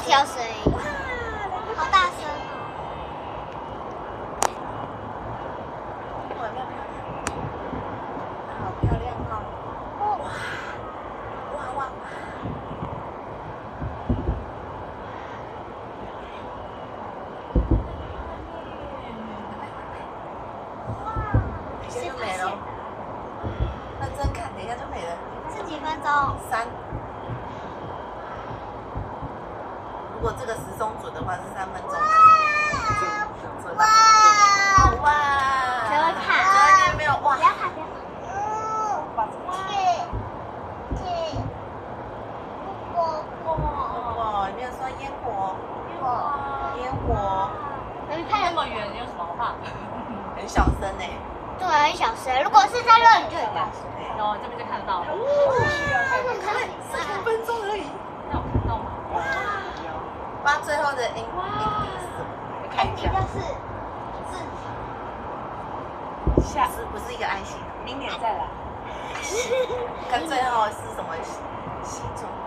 挑声音，好大声哇，漂亮，好漂亮哦！哇哇哇！等一下就没了，认真看，等一下就没了。 是几分钟 3。如果这个时钟准的话是3分钟。 哇！ 哇！ 谁会看？ 昨天没有哇！ 不要看，不要看。 哇！里面说烟火，烟火， 那么远，你有什么好怕？ 很小声呢。 对，很小声。如果是在这里就很大声。 有，这边就看得到了。 3分钟而已。 那有看到吗？ 把最后的音底是什么？看一下。 下是不是一个爱心？ 明年再来。 跟最后是什么星座？